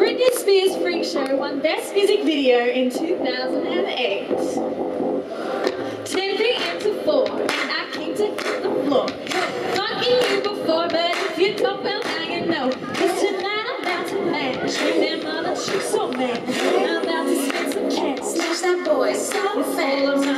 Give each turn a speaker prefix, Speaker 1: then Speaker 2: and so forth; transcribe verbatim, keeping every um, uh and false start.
Speaker 1: Britney Spears' Freak Show won Best Music Video in two thousand eight. ten p m to four, and I came to hit the floor. Fucking you before, but if you don't, well now you know. Cause tonight I'm about to mash. Remember that she's so mad. I'm about to spend some cash. Snatch that boy so fast.